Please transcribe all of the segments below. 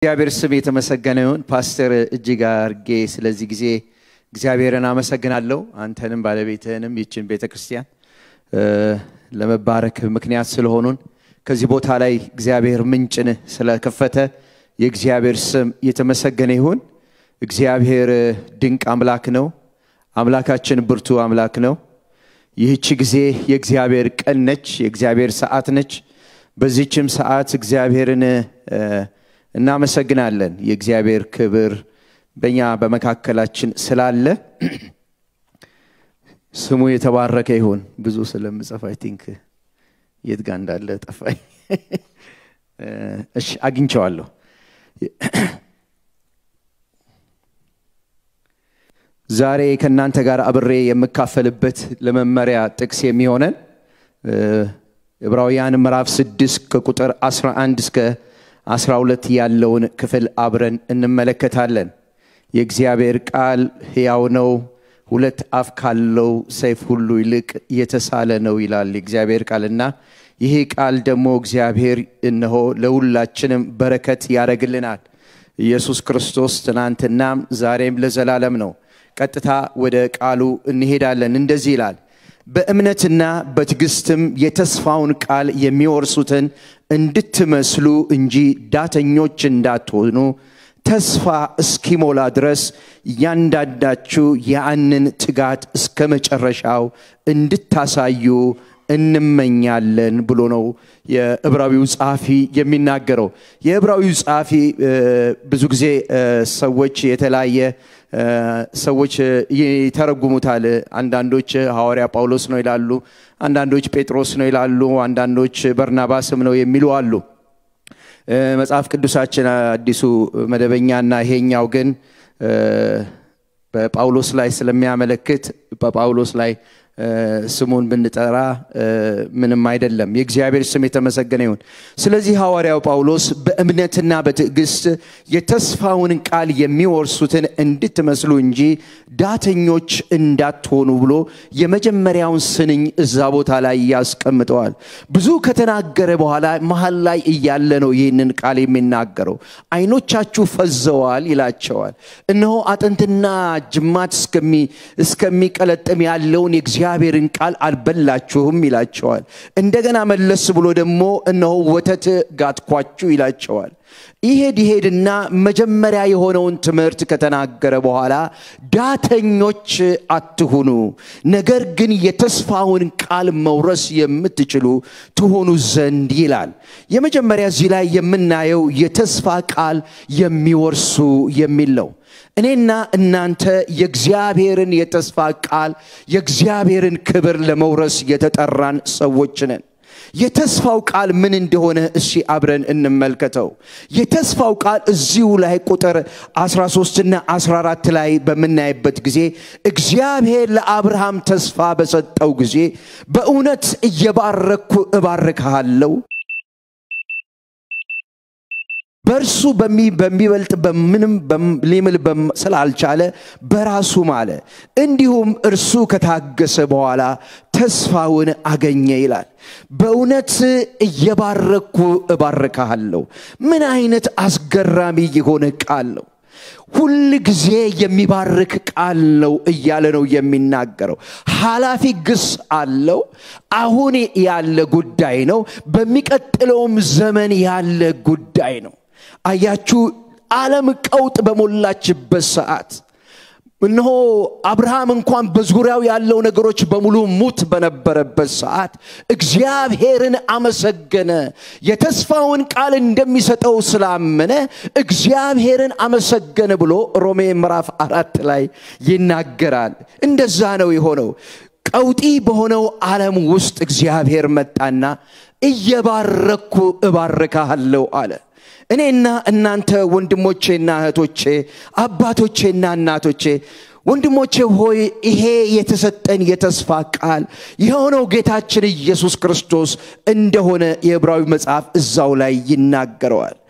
እግዚአብሔር ስም የተመሰገነ ይሁን። ፓስተር እጅግ አርጌ ስለዚህ ጊዜ እግዚአብሔርን አመሰግናለሁ። አንተንም ባለቤትህንም ይችን ቤተክርስቲያን ለመባረክ ምክንያት ስለሆኑን ከዚህ ቦታ ላይ እግዚአብሔር ምንጭን ስለከፈተ የእግዚአብሔር ስም የተመሰገነ ይሁን። እግዚአብሔር ድንቅ አምላክ ነው። አምላካችን ብርቱ አምላክ ነው። ይህች ጊዜ የእግዚአብሔር ቀን ነች፣ የእግዚአብሔር ሰዓት ነች። በዚህችም ሰዓት እግዚአብሔርን እናመሰግናለን። የእግዚአብሔር ክብር በእኛ በመካከላችን ስላለ ስሙ የተባረከ ይሁን። ብዙ ስለምጽፍ አይ ቲንክ የት ጋር እንዳለ ጠፋኝ። እሺ አግኝቼዋለሁ። ዛሬ ከናንተ ጋር አብሬ የምካፈልበት ለመመሪያ ጥቅስ የሚሆነን ዕብራውያን ምዕራፍ 6 ከቁጥር 11 እስከ 12 ያለውን ክፍል አብረን እንመለከታለን። የእግዚአብሔር ቃል ሕያው ነው፣ ሁለት አፍ ካለው ሰይፍ ሁሉ ይልቅ የተሳለ ነው ይላል የእግዚአብሔር ቃልና ይሄ ቃል ደግሞ እግዚአብሔር እነሆ ለሁላችንም በረከት ያደርግልናል። ኢየሱስ ክርስቶስ ትናንትናም ዛሬም ለዘላለም ነው። ቀጥታ ወደ ቃሉ እንሄዳለን። እንደዚህ ይላል፣ በእምነትና በትዕግስትም የተስፋውን ቃል የሚወርሱትን እንድትመስሉ እንጂ ዳተኞች እንዳትሆኑ ተስፋ እስኪሞላ ድረስ ያንዳንዳችሁ ያንን ትጋት እስከ መጨረሻው እንድታሳዩ እንመኛለን ብሎ ነው የዕብራዊው ጻፊ የሚናገረው። የዕብራዊው ጻፊ ብዙ ጊዜ ሰዎች የተለያየ ሰዎች ይተረጉሙታል። አንዳንዶች ሐዋርያ ጳውሎስ ነው ይላሉ፣ አንዳንዶች ጴጥሮስ ነው ይላሉ፣ አንዳንዶች በርናባስም ነው የሚሉ አሉ። መጽሐፍ ቅዱሳችን አዲሱ መደበኛና ይሄኛው ግን በጳውሎስ ላይ ስለሚያመለክት በጳውሎስ ላይ ስሙን ብንጠራ ምንም አይደለም። የእግዚአብሔር ስም የተመሰገነ ይሁን። ስለዚህ ሐዋርያው ጳውሎስ በእምነትና በትዕግስት የተስፋውን ቃል የሚወርሱትን እንድትመስሉ እንጂ ዳተኞች እንዳትሆኑ ብሎ የመጀመሪያውን ስንኝ እዛ ቦታ ላይ ያስቀምጠዋል። ብዙ ከተናገረ በኋላ መሃል ላይ እያለ ነው ይህንን ቃል የሚናገረው። አይኖቻችሁ ፈዘዋል ይላቸዋል። እነሆ አጥንትና ጅማት እስከሚቀለጥም ያለውን እግዚአብሔርን ቃል አልበላችሁም ይላቸዋል። እንደገና መለስ ብሎ ደግሞ እነሆ ወተት ጋትኳችሁ ይላቸዋል። ይሄድና መጀመሪያ የሆነውን ትምህርት ከተናገረ በኋላ ዳተኞች አትሁኑ፣ ነገር ግን የተስፋውን ቃል መውረስ የምትችሉ ትሆኑ ዘንድ ይላል። የመጀመሪያ እዚህ ላይ የምናየው የተስፋ ቃል የሚወርሱ የሚል ነው። እኔና እናንተ የእግዚአብሔርን የተስፋ ቃል የእግዚአብሔርን ክብር ለመውረስ የተጠራን ሰዎች ነን። የተስፋው ቃል ምን እንደሆነ እሺ አብረን እንመልከተው። የተስፋው ቃል እዚሁ ላይ ቁጥር 13 እና 14 ላይ በመናይበት ጊዜ እግዚአብሔር ለአብርሃም ተስፋ በሰጠው ጊዜ በእውነት እየባረኩ እባርካለሁ በርሱ በሚበልጥ በምንም ሊምል ስላልቻለ በራሱ ማለ፣ እንዲሁም እርሱ ከታገሰ በኋላ ተስፋውን አገኘ ይላል። በእውነት እየባረኩ እባርካለሁ። ምን አይነት አስገራሚ የሆነ ቃል ነው! ሁሉ ጊዜ የሚባርክ ቃል ነው እያለ ነው የሚናገረው። ሐላፊ ግስ አለው። አሁን ያለ ጉዳይ ነው፣ በሚቀጥለውም ዘመን ያለ ጉዳይ ነው። አያችሁ፣ ዓለም ቀውጥ በሞላችበት ሰዓት እነሆ አብርሃም እንኳን በዙሪያው ያለው ነገሮች በሙሉ ሙት በነበረበት ሰዓት እግዚአብሔርን አመሰገነ። የተስፋውን ቃል እንደሚሰጠው ስላመነ እግዚአብሔርን አመሰገነ ብሎ ሮሜ ምዕራፍ 4 ላይ ይናገራል። እንደዛ ነው የሆነው። ቀውጢ በሆነው ዓለም ውስጥ እግዚአብሔር መጣና እየባረኩ እባርካለሁ አለ። እኔና እናንተ ወንድሞቼና እህቶቼ፣ አባቶቼና እናቶቼ፣ ወንድሞቼ ሆይ ይሄ የተሰጠን የተስፋ ቃል የሆነው ጌታችን ኢየሱስ ክርስቶስ እንደሆነ የዕብራዊ መጽሐፍ እዛው ላይ ይናገራል።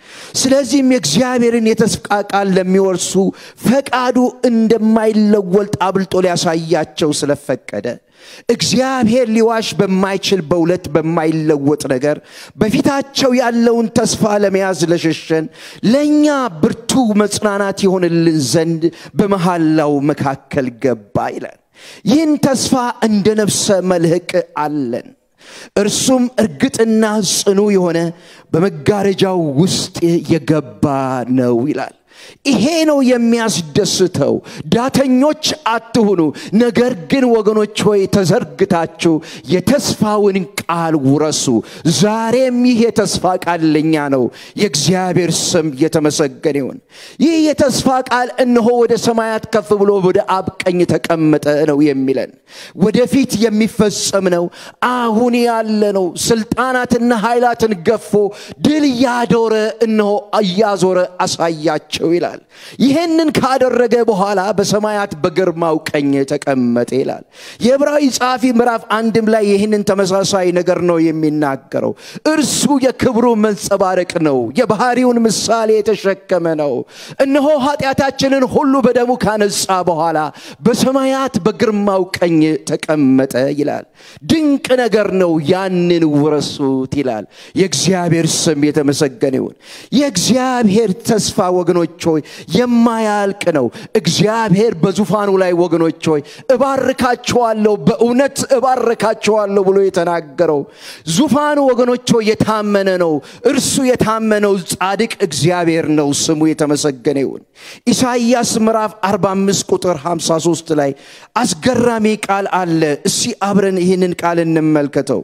ስለዚህም የእግዚአብሔርን የተስፋ ቃል ለሚወርሱ ፈቃዱ እንደማይለወጥ አብልጦ ሊያሳያቸው ስለፈቀደ እግዚአብሔር ሊዋሽ በማይችል በሁለት በማይለወጥ ነገር በፊታቸው ያለውን ተስፋ ለመያዝ ለሸሸን ለኛ ብርቱ መጽናናት ይሆንልን ዘንድ በመሐላው መካከል ገባ ይላል። ይህን ተስፋ እንደ ነፍሰ መልህቅ አለን። እርሱም እርግጥና ጽኑ የሆነ በመጋረጃው ውስጥ የገባ ነው ይላል። ይሄ ነው የሚያስደስተው። ዳተኞች አትሁኑ፣ ነገር ግን ወገኖች ሆይ ተዘርግታችሁ የተስፋውን ቃል ውረሱ። ዛሬም ይህ የተስፋ ቃል ለኛ ነው። የእግዚአብሔር ስም የተመሰገነ ይሁን። ይህ የተስፋ ቃል እነሆ ወደ ሰማያት ከፍ ብሎ ወደ አብ ቀኝ ተቀመጠ ነው የሚለን። ወደፊት የሚፈጸም ነው። አሁን ያለ ነው። ስልጣናትና ኃይላትን ገፎ ድል ያዶረ እነሆ ያዞረ አሳያቸው ይላል። ይሄንን ካደረገ በኋላ በሰማያት በግርማው ቀኝ ተቀመጠ ይላል። የዕብራዊ ጻፊ ምዕራፍ 1 ላይ ይሄንን ተመሳሳይ ነገር ነው የሚናገረው። እርሱ የክብሩ መንጸባረቅ ነው፣ የባህሪውን ምሳሌ የተሸከመ ነው። እነሆ ኃጢአታችንን ሁሉ በደሙ ካነጻ በኋላ በሰማያት በግርማው ቀኝ ተቀመጠ ይላል። ድንቅ ነገር ነው። ያንን ውረሱት ይላል። የእግዚአብሔር ስም የተመሰገነ ይሁን። የእግዚአብሔር ተስፋ ወገኖች ሆይ የማያልቅ ነው። እግዚአብሔር በዙፋኑ ላይ ወገኖች ሆይ እባርካቸዋለሁ፣ በእውነት እባርካቸዋለሁ ብሎ የተናገረው ዙፋኑ ወገኖች ሆይ የታመነ ነው። እርሱ የታመነው ጻድቅ እግዚአብሔር ነው። ስሙ የተመሰገነ ይሁን። ኢሳይያስ ምዕራፍ 45 ቁጥር 53 ላይ አስገራሚ ቃል አለ። እስቲ አብረን ይህንን ቃል እንመልከተው።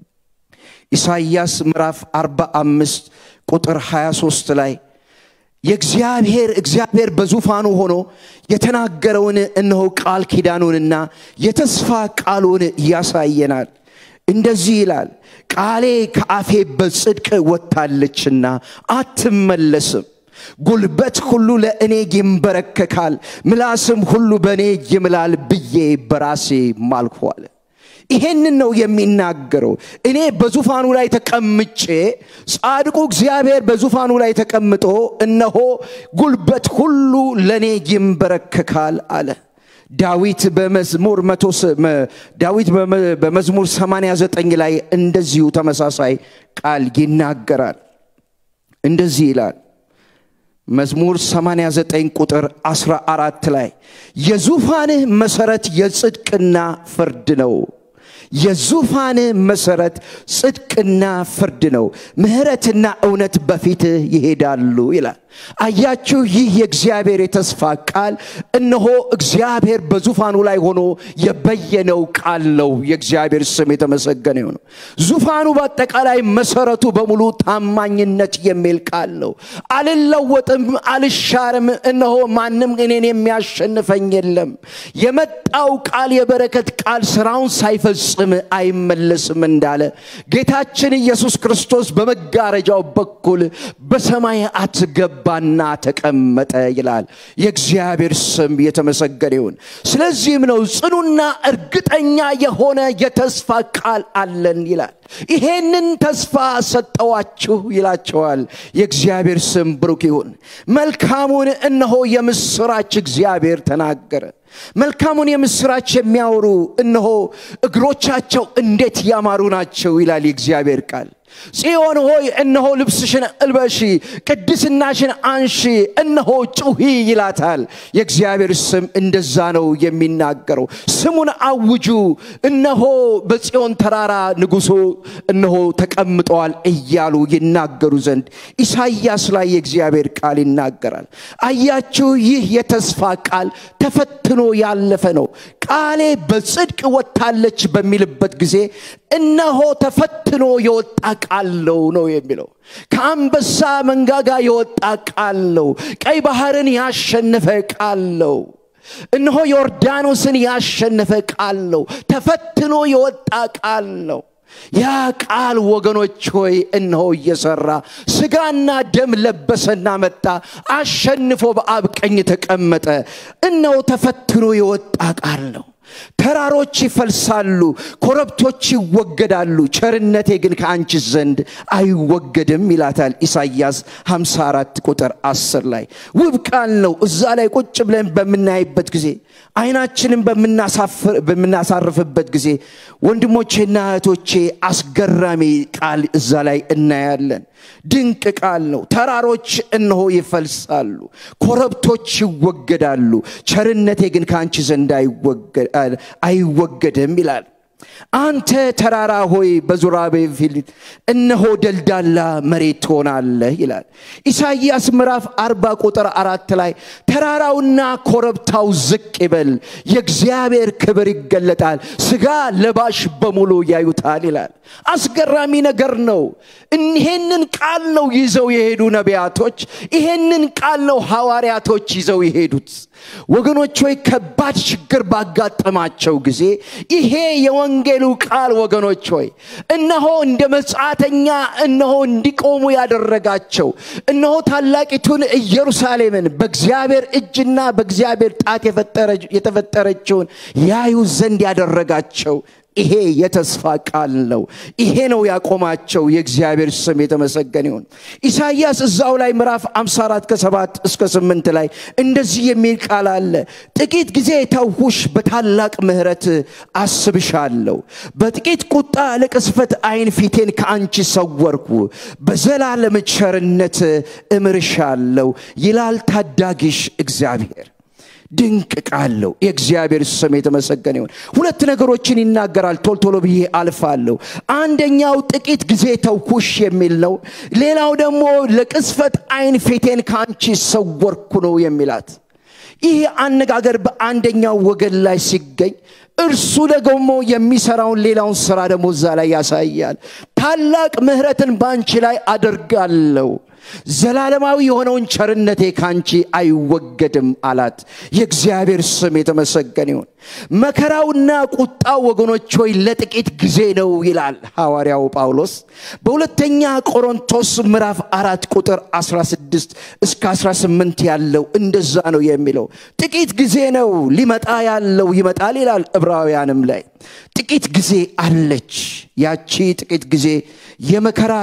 ኢሳይያስ ምዕራፍ 45 ቁጥር 23 ላይ እግዚአብሔር በዙፋኑ ሆኖ የተናገረውን እነሆ ቃል ኪዳኑንና የተስፋ ቃሉን ያሳየናል። እንደዚህ ይላል፣ ቃሌ ከአፌ በጽድቅ ወጣለችና አትመለስም። ጉልበት ሁሉ ለእኔ ይንበረከካል፣ ምላስም ሁሉ በእኔ ይምላል ብዬ በራሴ ማልኩ አለ። ይሄንን ነው የሚናገረው። እኔ በዙፋኑ ላይ ተቀምጬ ጻድቁ እግዚአብሔር በዙፋኑ ላይ ተቀምጦ እነሆ ጉልበት ሁሉ ለኔ ይንበረከካል አለ። ዳዊት በመዝሙር 89 ላይ እንደዚሁ ተመሳሳይ ቃል ይናገራል። እንደዚህ ይላል መዝሙር 89 ቁጥር 14 ላይ የዙፋንህ መሰረት የጽድቅና ፍርድ ነው። የዙፋን መሰረት ጽድቅና ፍርድ ነው፣ ምህረትና እውነት በፊትህ ይሄዳሉ ይላል። አያችሁ፣ ይህ የእግዚአብሔር የተስፋ ቃል እነሆ እግዚአብሔር በዙፋኑ ላይ ሆኖ የበየነው ቃል ነው። የእግዚአብሔር ስም የተመሰገነ ይሁን። ዙፋኑ በአጠቃላይ መሰረቱ በሙሉ ታማኝነት የሚል ቃል ነው። አልለወጥም፣ አልሻርም፣ እነሆ ማንም እኔን የሚያሸንፈኝ የለም። የመጣው ቃል የበረከት ቃል ስራውን ሳይፈጽም አይመለስም እንዳለ ጌታችን ኢየሱስ ክርስቶስ በመጋረጃው በኩል በሰማያት ገባና ተቀመጠ ይላል። የእግዚአብሔር ስም የተመሰገነ ይሁን። ስለዚህም ነው ጽኑና እርግጠኛ የሆነ የተስፋ ቃል አለን ይላል። ይሄንን ተስፋ ሰጠዋችሁ ይላቸዋል። የእግዚአብሔር ስም ብሩክ ይሁን። መልካሙን እነሆ የምስራች እግዚአብሔር ተናገረ። መልካሙን የምስራች የሚያወሩ እነሆ እግሮቻቸው እንዴት ያማሩ ናቸው ይላል የእግዚአብሔር ቃል። ጽዮን ሆይ እነሆ ልብስሽን እልበሺ፣ ቅድስናሽን አንሺ፣ እነሆ ጩኺ ይላታል። የእግዚአብሔር ስም እንደዛ ነው የሚናገረው። ስሙን አውጁ፣ እነሆ በጽዮን ተራራ ንጉሡ እነሆ ተቀምጧል እያሉ ይናገሩ ዘንድ ኢሳይያስ ላይ የእግዚአብሔር ቃል ይናገራል። አያችሁ፣ ይህ የተስፋ ቃል ተፈትኖ ያለፈ ነው። ቃሌ በጽድቅ ወጣለች በሚልበት ጊዜ እነሆ ተፈትኖ የወጣ ቃል ነው የሚለው። ከአንበሳ መንጋጋ የወጣ ቃል ነው። ቀይ ባህርን ያሸነፈ ቃል ነው። እነሆ ዮርዳኖስን ያሸነፈ ቃል ነው። ተፈትኖ የወጣ ቃል ነው። ያ ቃል ወገኖች ሆይ እነሆ እየሰራ ስጋና ደም ለበሰና መጣ፣ አሸንፎ በአብ ቀኝ ተቀመጠ። እነሆ ተፈትኖ የወጣ ቃል ነው። ተራሮች ይፈልሳሉ ኮረብቶች ይወገዳሉ ቸርነቴ ግን ከአንቺ ዘንድ አይወገድም ይላታል ኢሳይያስ 54 ቁጥር 10 ላይ ውብ ቃል ነው እዛ ላይ ቁጭ ብለን በመናይበት ጊዜ አይናችንን በመናሳርፍበት ጊዜ ወንድሞቼና እህቶቼ አስገራሚ ቃል እዛ ላይ እናያለን ድንቅ ቃል ነው ተራሮች እነሆ ይፈልሳሉ ኮረብቶች ይወገዳሉ ቸርነቴ ግን ካንቺ ዘንድ አይወገድም ይላል አንተ ተራራ ሆይ በዙራቤል እነሆ ደልዳላ መሬት ሆናለህ ይላል ኢሳይያስ ምዕራፍ 40 ቁጥር 4 ላይ ተራራውና ኮረብታው ዝቅ ይበል የእግዚአብሔር ክብር ይገለጣል ስጋ ለባሽ በሙሉ ያዩታል ይላል አስገራሚ ነገር ነው ይሄንን ቃል ነው ይዘው የሄዱ ነቢያቶች ይሄንን ቃል ነው ሐዋርያቶች ይዘው የሄዱት ወገኖች ሆይ ከባድ ችግር ባጋጠማቸው ጊዜ ይሄ የወንጌሉ ቃል ወገኖች ሆይ እነሆ እንደ መጻተኛ እነሆ እንዲቆሙ ያደረጋቸው እነሆ ታላቂቱን ኢየሩሳሌምን በእግዚአብሔር እጅና በእግዚአብሔር ጣት የተፈጠረችውን ያዩ ዘንድ ያደረጋቸው ይሄ የተስፋ ቃል ነው ይሄ ነው ያቆማቸው የእግዚአብሔር ስም የተመሰገነ ይሁን ኢሳይያስ እዛው ላይ ምዕራፍ 54 ከ7 እስከ 8 ላይ እንደዚህ የሚል ቃል አለ ጥቂት ጊዜ ተውሽ በታላቅ ምህረት አስብሻለሁ በጥቂት ቁጣ ለቅስፈት አይን ፊቴን ካንቺ ሰወርኩ በዘላለም ቸርነት እምርሻለሁ ይላል ታዳጊሽ እግዚአብሔር ድንቅ ቃል ነው የእግዚአብሔር ስም የተመሰገነ ይሁን ሁለት ነገሮችን ይናገራል ቶልቶሎ ብዬ አልፋለሁ አንደኛው ጥቂት ጊዜ ተውኩሽ የሚል ነው ሌላው ደግሞ ለቅስፈት አይን ፊቴን ካንቺ ሰወርኩ ነው የሚላት ይሄ አነጋገር በአንደኛው ወገን ላይ ሲገኝ እርሱ ደግሞ የሚሰራውን ሌላውን ስራ ደግሞ እዛ ላይ ያሳያል ታላቅ ምህረትን ባንቺ ላይ አደርጋለሁ ዘላለማዊ የሆነውን ቸርነቴ ካንቺ አይወገድም አላት የእግዚአብሔር ስም የተመሰገነ ይሁን መከራውና ቁጣው ወገኖች ሆይ ለጥቂት ጊዜ ነው ይላል ሐዋርያው ጳውሎስ በሁለተኛ ቆሮንቶስ ምዕራፍ 4 ቁጥር 16 እስከ 18 ያለው እንደዛ ነው የሚለው ጥቂት ጊዜ ነው ሊመጣ ያለው ይመጣል ይላል ዕብራውያንም ላይ ጥቂት ጊዜ አለች ያቺ ጥቂት ጊዜ የመከራ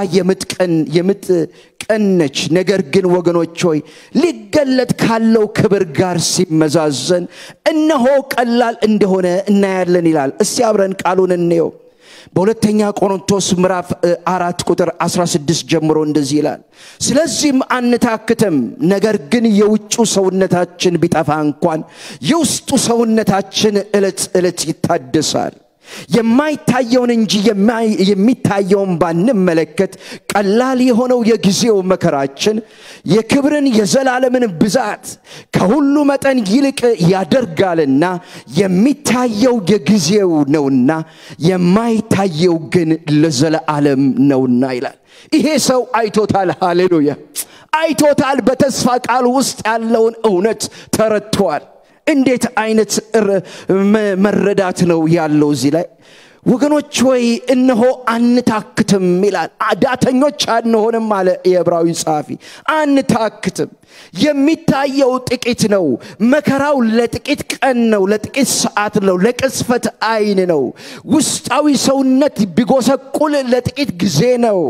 የምትቀነች ነገር ግን ወገኖች ሆይ ሊገለጥ ካለው ክብር ጋር ሲመዛዘን እነሆ ቀላል እንደሆነ እናያለን ይላል እስቲ አብረን ቃሉን እንየው በሁለተኛ ቆሮንቶስ ምዕራፍ 4 ቁጥር 16 ጀምሮ እንደዚህ ይላል ስለዚህም አንታክተም ነገር ግን የውጩ ሰውነታችን ቢጠፋ እንኳን የውስጡ ሰውነታችን እለት ይታደሳል የማይታየውን እንጂ የሚታየውን ባንመለከት ቀላል የሆነው የጊዜው መከራችን የክብርን የዘላለምን ብዛት ከሁሉ መጠን ይልቅ ያደርጋልና የሚታየው የጊዜው ነውና የማይታየው ግን ለዘላለም ነውና ይላል ይሄ ሰው አይቶታል ሃሌሉያ አይቶታል በተስፋ ቃል ውስጥ ያለውን እውነት ተረድቷል እንዴት አይነት መረዳት ነው ያለው እዚህ ላይ ወገኖች ሆይ እነሆ አንታክትም ይላል ዳተኞች አንሆንም አለ የዕብራዊ ጻፊ አንታክትም የሚታየው ጥቂት ነው መከራው ለጥቂት ቀን ነው ለጥቂት ሰዓት ነው ለቅስፈት አይን ነው ውስጣዊ ሰውነት ቢጎሰቁል ለጥቂት ጊዜ ነው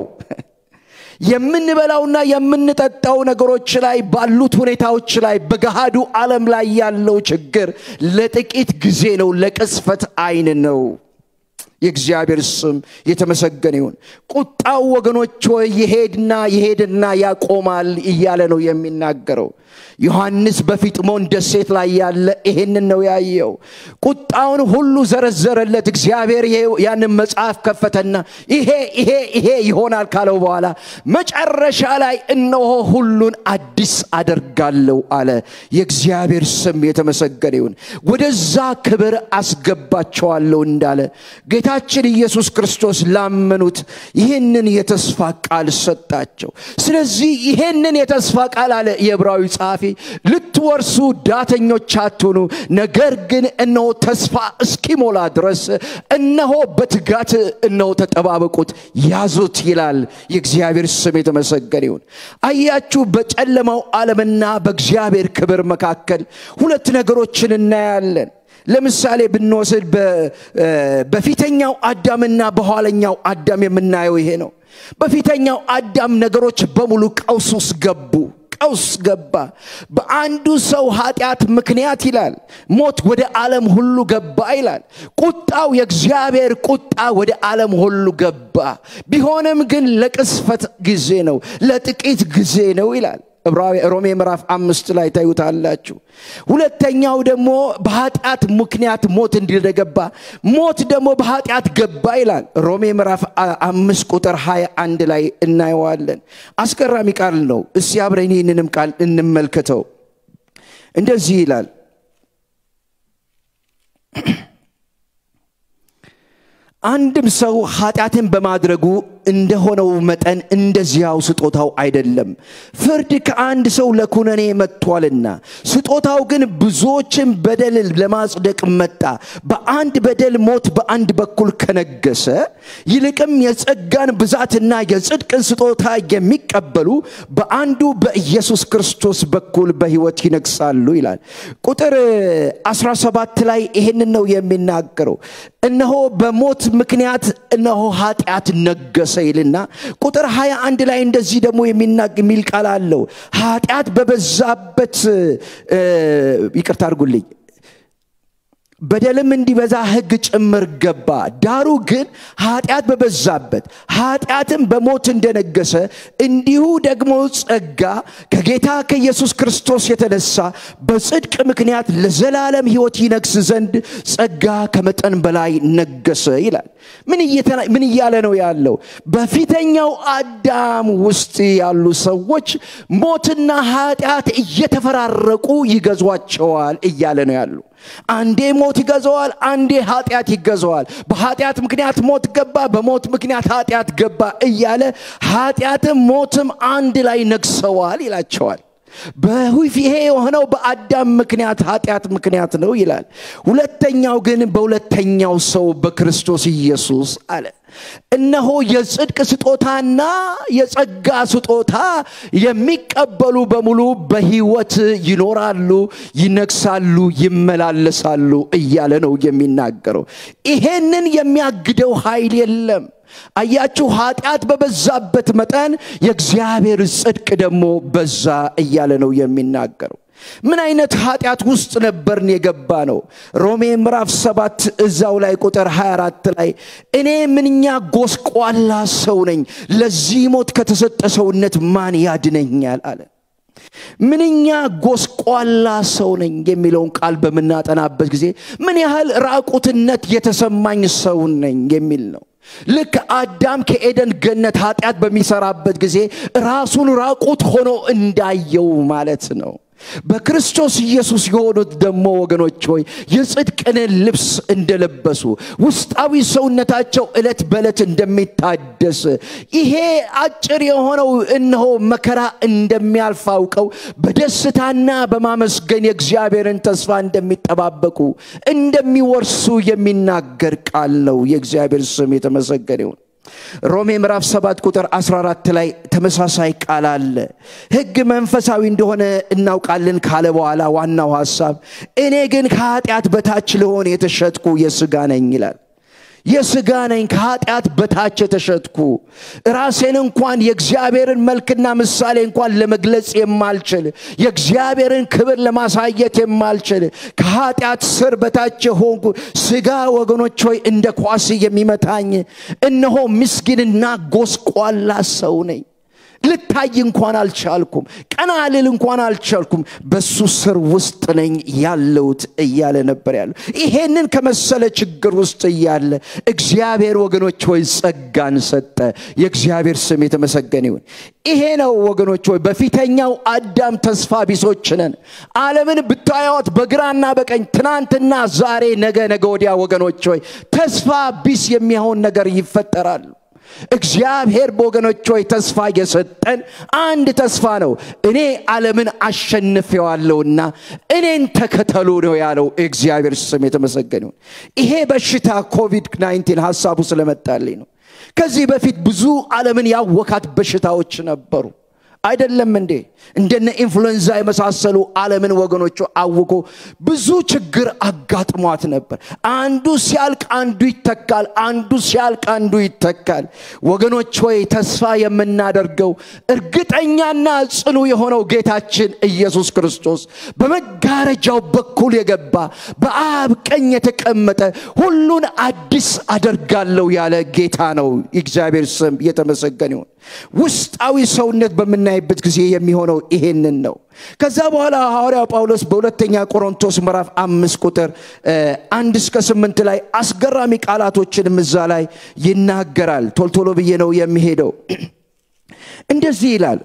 የምንበላውና የምንጠጣው ነገሮች ላይ ባሉት ሁኔታዎች ላይ በገሃዱ ዓለም ላይ ያለው ችግር ለጥቂት ጊዜ ነው ለቅስፈት አይን ነው የእግዚአብሔር ስም የተመሰገነ ይሁን ቁጣው ወገኖች ሆይ ይሄድና ያቆማል እያለ ነው የሚናገረው ዮሐንስ በፊጥሞን ደሴት ላይ ያለ ይሄንን ነው ያየው ቁጣውን ሁሉ ዘረዘረለት እግዚአብሔር ያንን መጽሐፍ ከፈተና ይሄ ይሆናል ካለው በኋላ መጨረሻ ላይ እነሆ ሁሉን አዲስ አደርጋለሁ አለ የእግዚአብሔር ስም የተመሰገነ ይሁን ወደዛ ክብር አስገባቸዋለሁ እንዳለ ጌታችን ኢየሱስ ክርስቶስ ላመኑት ይሄንን የተስፋ ቃል ሰጣቸው ስለዚህ ይሄንን የተስፋ ቃል አለ የዕብራዊ ጻፊ ልትወርሱ ዳተኞች አትሁኑ ነገር ግን እነሆ ተስፋ እስኪሞላ ድረስ እነሆ በትጋት እነሆ ተጠባበቁት ያዙት ይላል የእግዚአብሔር ስም የተመሰገነ ይሁን አያችሁ በጨለማው ዓለምና በእግዚአብሔር ክብር መካከል ሁለት ነገሮችን እናያለን ለምሳሌ ብንወስድ በፊተኛው አዳምና በኋለኛው አዳም የምናየው ይሄ ነው። በፊተኛው አዳም ነገሮች በሙሉ ቀውስ ገባ። በአንዱ ሰው ኃጢአት ምክንያት ይላል ሞት ወደ ዓለም ሁሉ ገባ ይላል። ቁጣው የእግዚአብሔር ቁጣ ወደ ዓለም ሁሉ ገባ። ቢሆንም ግን ለቅስፈት ጊዜ ነው፣ ለጥቂት ጊዜ ነው ይላል። ሮሜ ምዕራፍ 5 ላይ ታዩታላችሁ። ሁለተኛው ደግሞ በኃጢአት ምክንያት ሞት እንደገባ ሞት ደግሞ በኃጢአት ገባ ይላል። ሮሜ ምዕራፍ 5 ቁጥር 21 ላይ እናየዋለን። አስገራሚ ቃል ነው። እስቲ አብረን ይህንንም ቃል እንመልከተው። እንደዚህ ይላል አንድም ሰው ኃጢአትን በማድረጉ እንደሆነው መጠን እንደዚያው ስጦታው አይደለም። ፍርድ ከአንድ ሰው ለኩነኔ መጥቷልና ስጦታው ግን ብዙዎችን በደል ለማጽደቅ መጣ። በአንድ በደል ሞት በአንድ በኩል ከነገሰ ይልቅም የጸጋን ብዛትና የጽድቅን ስጦታ የሚቀበሉ በአንዱ በኢየሱስ ክርስቶስ በኩል በሕይወት ይነግሳሉ ይላል። ቁጥር 17 ላይ ይሄንን ነው የሚናገረው። እነሆ በሞት ምክንያት እነሆ ኃጢአት ነገሰ ይልና ቁጥር 21 ላይ እንደዚህ ደግሞ የሚል ቃል አለው። ኃጢአት በበዛበት ይቅርታ አድርጉልኝ በደልም እንዲበዛ ሕግ ጭምር ገባ። ዳሩ ግን ኃጢአት በበዛበት ኃጢአትም በሞት እንደነገሰ እንዲሁ ደግሞ ጸጋ ከጌታ ከኢየሱስ ክርስቶስ የተነሳ በጽድቅ ምክንያት ለዘላለም ሕይወት ይነግስ ዘንድ ጸጋ ከመጠን በላይ ነገሰ ይላል። ምን እያለ ነው ያለው? በፊተኛው አዳም ውስጥ ያሉ ሰዎች ሞትና ኃጢአት እየተፈራረቁ ይገዟቸዋል እያለ ነው ያለው። አንዴ ሞት ይገዛዋል፣ አንዴ ኃጢአት ይገዛዋል። በኃጢአት ምክንያት ሞት ገባ፣ በሞት ምክንያት ኃጢአት ገባ እያለ ኃጢአትም ሞትም አንድ ላይ ነግሰዋል ይላቸዋል። ይሄ የሆነው በአዳም ምክንያት ኃጢአት ምክንያት ነው ይላል። ሁለተኛው ግን በሁለተኛው ሰው በክርስቶስ ኢየሱስ አለ። እነሆ የጽድቅ ስጦታና የጸጋ ስጦታ የሚቀበሉ በሙሉ በሕይወት ይኖራሉ፣ ይነግሳሉ፣ ይመላለሳሉ እያለ ነው የሚናገረው። ይሄንን የሚያግደው ኃይል የለም። አያችሁ፣ ኃጢአት በበዛበት መጠን የእግዚአብሔር ጽድቅ ደግሞ በዛ እያለ ነው የሚናገረው። ምን አይነት ኃጢአት ውስጥ ነበርን የገባ ነው? ሮሜ ምዕራፍ 7 እዛው ላይ ቁጥር 24 ላይ እኔ ምንኛ ጎስቋላ ሰው ነኝ፣ ለዚህ ሞት ከተሰጠ ሰውነት ማን ያድነኛል አለ። ምንኛ ጎስቋላ ሰው ነኝ የሚለውን ቃል በመናጠናበት ጊዜ ምን ያህል ራቁትነት የተሰማኝ ሰው ነኝ የሚል ነው። ልክ አዳም ከኤደን ገነት ኃጢአት በሚሰራበት ጊዜ ራሱን ራቁት ሆኖ እንዳየው ማለት ነው። በክርስቶስ ኢየሱስ የሆኑት ደግሞ ወገኖች ሆይ የጽድቅን ልብስ እንደለበሱ ውስጣዊ ሰውነታቸው ዕለት በዕለት እንደሚታደስ ይሄ አጭር የሆነው እነሆ መከራ እንደሚያልፍ አውቀው በደስታና በማመስገን የእግዚአብሔርን ተስፋ እንደሚጠባበቁ እንደሚወርሱ የሚናገር ቃል ነው። የእግዚአብሔር ስም የተመሰገነ ይሁን። ሮሜ ምዕራፍ 7 ቁጥር 14 ላይ ተመሳሳይ ቃል አለ። ሕግ መንፈሳዊ እንደሆነ እናውቃለን ካለ በኋላ ዋናው ሐሳብ እኔ ግን ከኃጢአት በታች ለሆነ የተሸጥኩ የሥጋ ነኝ ይላል። የሥጋ ነኝ፣ ከኃጢአት በታች የተሸጥኩ፣ ራሴን እንኳን የእግዚአብሔርን መልክና ምሳሌ እንኳን ለመግለጽ የማልችል፣ የእግዚአብሔርን ክብር ለማሳየት የማልችል ከኃጢአት ስር በታች ሆንኩ። ሥጋ ወገኖች ሆይ እንደ ኳስ የሚመታኝ እነሆ ምስኪንና ጎስቋላ ሰው ነኝ። ልታይ እንኳን አልቻልኩም፣ ቀና ልል እንኳን አልቻልኩም፣ በሱ ስር ውስጥ ነኝ ያለውት እያለ ነበር ያለው። ይሄንን ከመሰለ ችግር ውስጥ እያለ እግዚአብሔር ወገኖች ሆይ ጸጋን ሰጠ። የእግዚአብሔር ስም የተመሰገነ ይሁን። ይሄ ነው ወገኖች ሆይ በፊተኛው አዳም ተስፋ ቢሶች ነን። ዓለምን ብታዩት በግራና በቀኝ ትናንትና ዛሬ ነገ ወዲያ ወገኖች ሆይ ተስፋ ቢስ የሚሆን ነገር ይፈጠራል። እግዚአብሔር በወገኖች ሆይ ተስፋ የሰጠን አንድ ተስፋ ነው። እኔ ዓለምን አሸንፌዋለሁና እኔን ተከተሉ ነው ያለው። እግዚአብሔር ስም የተመሰገነ ይሁን። ይሄ በሽታ ኮቪድ-19 ሐሳቡ ስለመጣልኝ ነው። ከዚህ በፊት ብዙ ዓለምን ያወካት በሽታዎች ነበሩ። አይደለም እንዴ እንደነ ኢንፍሉዌንዛ የመሳሰሉ ዓለምን ወገኖቹ አውቆ ብዙ ችግር አጋጥሟት ነበር አንዱ ሲያልቅ አንዱ ይተካል አንዱ ሲያልቅ አንዱ ይተካል ወገኖች ሆይ ተስፋ የምናደርገው እርግጠኛና ጽኑ የሆነው ጌታችን ኢየሱስ ክርስቶስ በመጋረጃው በኩል የገባ በአብ ቀኝ የተቀመጠ ሁሉን አዲስ አደርጋለሁ ያለ ጌታ ነው እግዚአብሔር ስም የተመሰገነ ይሁን ውስጣዊ ሰውነት በመናይበት ጊዜ የሚሆነው ይሄንን ነው ከዛ በኋላ ሐዋርያው ጳውሎስ በሁለተኛ ቆሮንቶስ ምዕራፍ 5 ቁጥር 1 እስከ 8 ላይ አስገራሚ ቃላቶችን እዛ ላይ ይናገራል ቶልቶሎ ብዬ ነው የሚሄደው እንደዚህ ይላል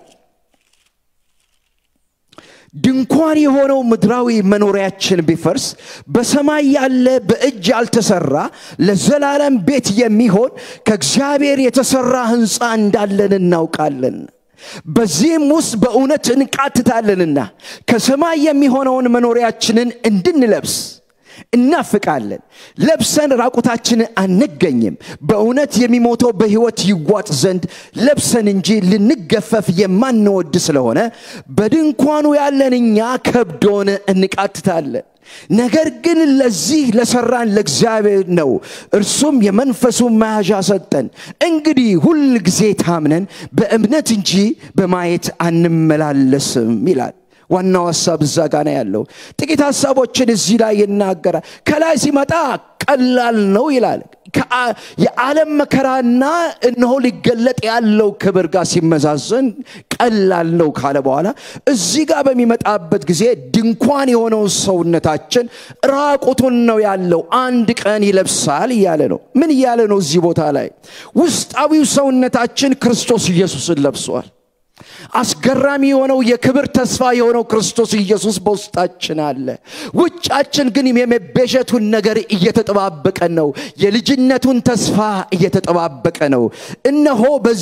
ድንኳን የሆነው ምድራዊ መኖሪያችን ቢፈርስ በሰማይ ያለ በእጅ ያልተሰራ ለዘላለም ቤት የሚሆን ከእግዚአብሔር የተሰራ ሕንጻ እንዳለን እናውቃለን በዚህም ውስጥ በእውነት እንቃትታለንና ከሰማይ የሚሆነውን መኖሪያችንን እንድንለብስ እናፍቃለን ለብሰን ራቁታችንን አንገኝም በእውነት የሚሞተው በሕይወት ይዋጥ ዘንድ ለብሰን እንጂ ልንገፈፍ የማንወድ ስለሆነ በድንኳኑ ያለንኛ ከብዶን እንቃትታለን ነገር ግን ለዚህ ለሰራን ለእግዚአብሔር ነው እርሱም የመንፈሱን መያዣ ሰጠን እንግዲህ ሁሉ ጊዜ ታምነን በእምነት እንጂ በማየት አንመላለስም ይላል ዋናው ሐሳብ እዛ ጋር ነው ያለው ጥቂት ሐሳቦችን እዚህ ላይ ይናገራል ከላይ ሲመጣ ቀላል ነው ይላል የዓለም መከራና እነሆ ሊገለጥ ያለው ክብር ጋር ሲመዛዘን ቀላል ነው ካለ በኋላ እዚህ ጋር በሚመጣበት ጊዜ ድንኳን የሆነው ሰውነታችን ራቁቱን ነው ያለው አንድ ቀን ይለብሳል ያለ ነው ምን ያለ ነው እዚህ ቦታ ላይ ውስጣዊው ሰውነታችን ክርስቶስ ኢየሱስን ለብሷል አስገራሚ የሆነው የክብር ተስፋ የሆነው ክርስቶስ ኢየሱስ በውስጣችን አለ ውጫችን ግን የመቤዠቱን ነገር እየተጠባበቀ ነው የልጅነቱን ተስፋ እየተጠባበቀ ነው እነሆ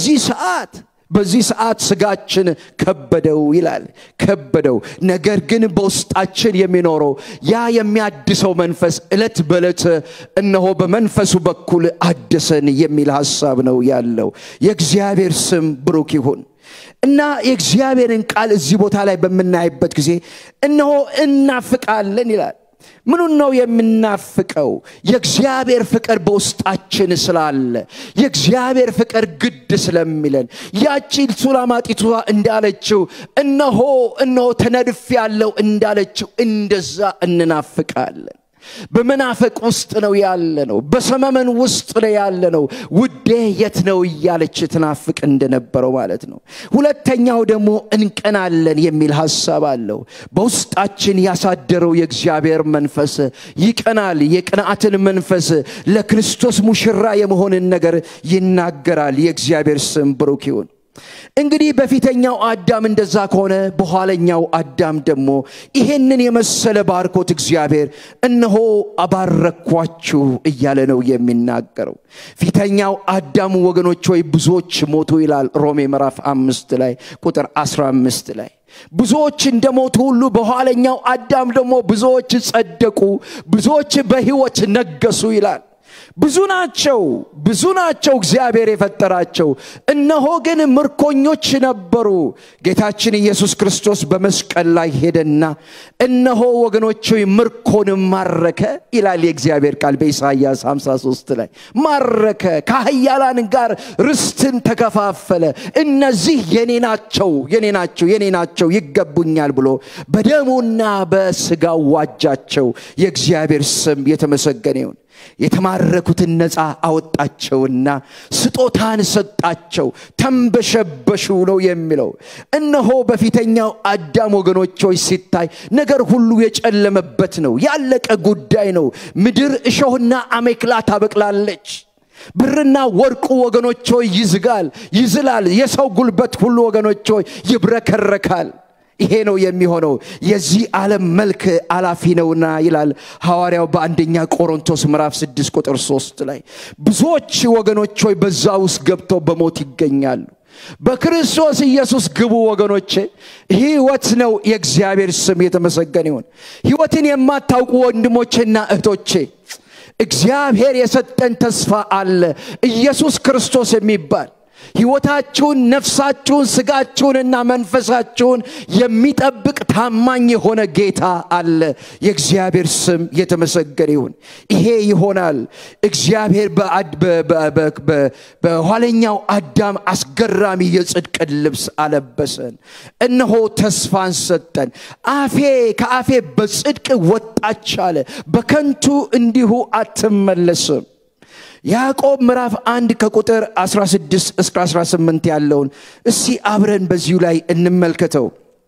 በዚህ ሰዓት ስጋችን ከበደው ይላል ከበደው ነገር ግን በውስጣችን የሚኖረው ያ የሚያድሰው መንፈስ እለት በእለት እነሆ በመንፈሱ በኩል አድሰን የሚል ሐሳብ ነው ያለው የእግዚአብሔር ስም ብሩክ ይሁን እና የእግዚአብሔርን ቃል እዚህ ቦታ ላይ በመናይበት ጊዜ እነሆ እናፍቃለን ይላል ምኑን ነው የምናፍቀው የእግዚአብሔር ፍቅር በውስጣችን ስላለ የእግዚአብሔር ፍቅር ግድ ስለሚለን ያቺ ሱላማጢቱ እንዳለችው እነሆ ተነድፍ ያለው እንዳለችው እንደዛ እንናፍቃለን በመናፈቅ ውስጥ ነው ያለነው በሰመመን ውስጥ ነው ያለነው ውዴ የት ነው እያለች ተናፍቅ እንደነበረው ማለት ነው ሁለተኛው ደግሞ እንቀናለን የሚል ሐሳብ አለው በውስጣችን ያሳደረው የእግዚአብሔር መንፈስ ይቀናል የቅንዓትን መንፈስ ለክርስቶስ ሙሽራ የመሆንን ነገር ይናገራል የእግዚአብሔር ስም ብሩክ ይሁን እንግዲህ በፊተኛው አዳም እንደዛ ከሆነ በኋለኛው አዳም ደግሞ ይሄንን የመሰለ ባርኮት እግዚአብሔር እነሆ አባረኳችሁ እያለ ነው የሚናገረው ፊተኛው አዳም ወገኖች ሆይ ብዙዎች ሞቱ ይላል ሮሜ ምዕራፍ 5 ላይ ቁጥር 15 ላይ ብዙዎች እንደሞቱ ሁሉ በኋለኛው አዳም ደግሞ ብዙዎች ጸደቁ ብዙዎች በሕይወት ነገሱ ይላል ብዙ ናቸው እግዚአብሔር የፈጠራቸው እነሆ ግን ምርኮኞች ነበሩ ጌታችን ኢየሱስ ክርስቶስ በመስቀል ላይ ሄደና እነሆ ወገኖች ምርኮን ማረከ ይላል የእግዚአብሔር ቃል በኢሳይያስ 53 ላይ ማረከ ከኃያላን ጋር ርስትን ተከፋፈለ እነዚህ የኔ ናቸው ይገቡኛል ብሎ በደሙና በስጋው ዋጃቸው የእግዚአብሔር ስም የተመሰገነ ይሁን የተማረኩትን ነፃ አወጣቸውና ስጦታን ሰጣቸው ተንበሸበሹ ነው የሚለው እነሆ በፊተኛው አዳም ወገኖች ሆይ ሲታይ ነገር ሁሉ የጨለመበት ነው ያለቀ ጉዳይ ነው ምድር እሾህና አሜከላ ታበቅላለች ብርና ወርቁ ወገኖች ሆይ ይዝላል የሰው ጉልበት ሁሉ ወገኖች ሆይ ይብረከረካል ይሄ ነው የሚሆነው የዚህ ዓለም መልክ አላፊ ነውና ይላል ሐዋርያው በአንደኛ ቆሮንቶስ ምዕራፍ 6 ቁጥር 3 ላይ ብዙዎች ወገኖች ሆይ በዛው ውስጥ ገብተው በሞት ይገኛሉ በክርስቶስ ኢየሱስ ግቡ ወገኖቼ ሕይወት ነው የእግዚአብሔር ስም የተመሰገነ ይሁን ሕይወትን የማታውቁ ወንድሞቼና እህቶቼ እግዚአብሔር የሰጠን ተስፋ አለ ኢየሱስ ክርስቶስ የሚባል ሕይወታችሁን ነፍሳችሁን ስጋችሁንና መንፈሳችሁን የሚጠብቅ ታማኝ የሆነ ጌታ አለ። የእግዚአብሔር ስም የተመሰገነ ይሁን። ይሄ ይሆናል። እግዚአብሔር በኋለኛው አዳም አስገራሚ የጽድቅ ልብስ አለበሰን። እነሆ ተስፋን ሰጠን። ከአፌ በጽድቅ ወጣች አለ። በከንቱ እንዲሁ አትመለስም። ያዕቆብ ምዕራፍ 1 ከቁጥር 16 እስከ 18 ያለውን እስቲ አብረን በዚሁ ላይ እንመልከተው።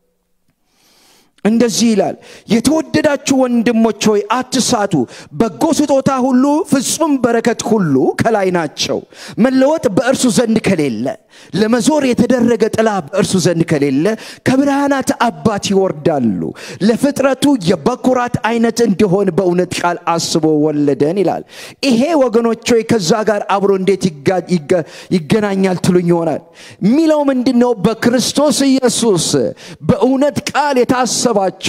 እንደዚህ ይላል፣ የተወደዳችሁ ወንድሞች ሆይ አትሳቱ። በጎ ስጦታ ሁሉ ፍጹም በረከት ሁሉ ከላይ ናቸው፣ መለወጥ በእርሱ ዘንድ ከሌለ፣ ለመዞር የተደረገ ጥላ በእርሱ ዘንድ ከሌለ ከብርሃናት አባት ይወርዳሉ። ለፍጥረቱ የበኩራት አይነት እንዲሆን በእውነት ቃል አስቦ ወለደን ይላል። ይሄ ወገኖች ሆይ ከዛ ጋር አብሮ እንዴት ይገናኛል ትሉኝ ይሆናል። ሚለው ምንድነው? በክርስቶስ ኢየሱስ በእውነት ቃል የታሰባችሁት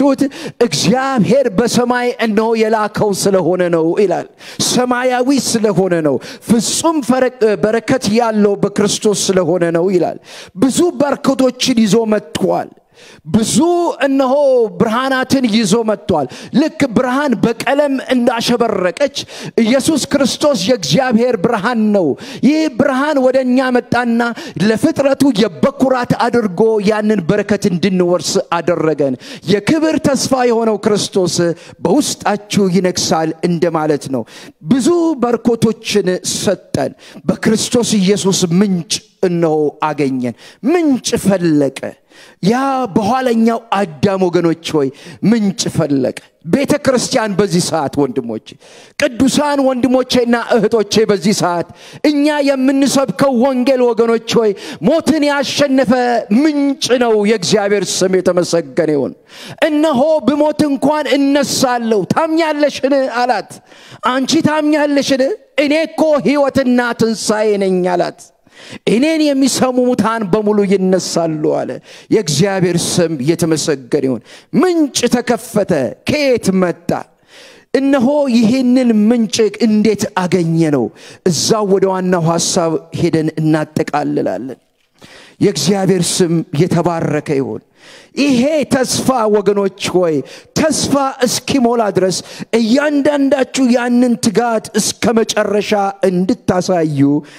እግዚአብሔር በሰማይ እነሆ የላከው ስለሆነ ነው ይላል። ሰማያዊ ስለሆነ ነው። ፍጹም በረከት ያለው በክርስቶስ ስለሆነ ነው ይላል። ብዙ በረከቶችን ይዞ መጥቷል። ብዙ እነሆ ብርሃናትን ይዞ መጥቷል። ልክ ብርሃን በቀለም እንዳሸበረቀች ኢየሱስ ክርስቶስ የእግዚአብሔር ብርሃን ነው። ይህ ብርሃን ወደኛ መጣና ለፍጥረቱ የበኩራት አድርጎ ያንን በረከት እንድንወርስ አደረገን። የክብር ተስፋ የሆነው ክርስቶስ በውስጣችሁ ይነግሳል እንደማለት ነው። ብዙ በረከቶችን ሰጠን። በክርስቶስ ኢየሱስ ምንጭ እነሆ አገኘን። ምንጭ ፈለቀ። ያ በኋለኛው አዳም ወገኖች ሆይ ምንጭ ፈለቀ። ቤተ ክርስቲያን በዚህ ሰዓት ወንድሞቼ፣ ቅዱሳን ወንድሞቼና እህቶቼ በዚህ ሰዓት እኛ የምንሰብከው ወንጌል ወገኖች ሆይ ሞትን ያሸነፈ ምንጭ ነው። የእግዚአብሔር ስም የተመሰገነ ይሁን። እነሆ በሞት እንኳን እነሳለሁ ታምኛለሽን አላት። አንቺ ታምኛለሽን? እኔ እኮ ሕይወትና ትንሣኤ ነኝ አላት። እኔን የሚሰሙ ሙታን በሙሉ ይነሳሉ አለ። የእግዚአብሔር ስም የተመሰገነ ይሁን። ምንጭ ተከፈተ። ከየት መጣ? እነሆ ይህንን ምንጭ እንዴት አገኘ ነው? እዛው ወደ ዋናው ሐሳብ ሄደን እናጠቃልላለን። የእግዚአብሔር ስም የተባረከ ይሁን። ይሄ ተስፋ ወገኖች ሆይ ተስፋ እስኪሞላ ድረስ እያንዳንዳችሁ ያንን ትጋት እስከ መጨረሻ እንድታሳዩ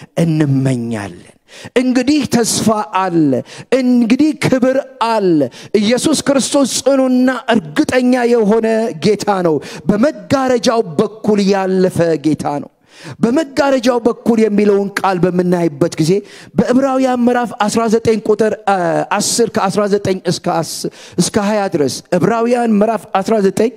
እንመኛለን። እንግዲህ ተስፋ አለ። እንግዲህ ክብር አለ። ኢየሱስ ክርስቶስ ጽኑና እርግጠኛ የሆነ ጌታ ነው። በመጋረጃው በኩል ያለፈ ጌታ ነው። በመጋረጃው በኩል የሚለውን ቃል በመናይበት ጊዜ በዕብራውያን ምዕራፍ 19 ቁጥር 10 ከ19 እስከ 20 ድረስ ዕብራውያን ምዕራፍ 19